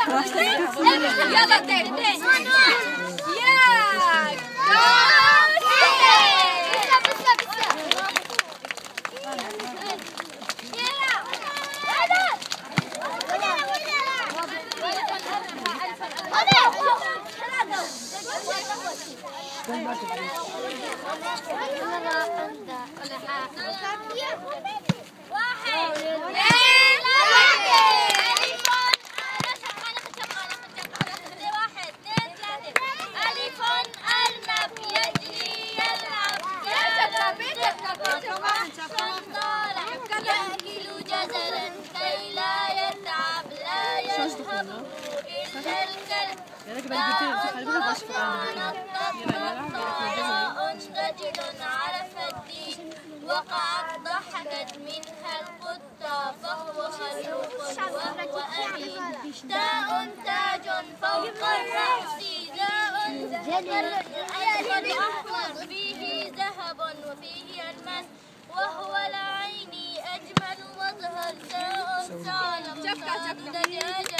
يلا تاني. يأكل جزرا كي لا يتعب لا يذهب إلا الكلب. رجل عرف الدين وقعت ضحكت منها القطة فهو خلوق وهو أمين. داء تاج فوق الرأس داء أحمر فيه ذهب وفيه الماس وهو العين أجمل مظهر. داء ثعلب دجاجة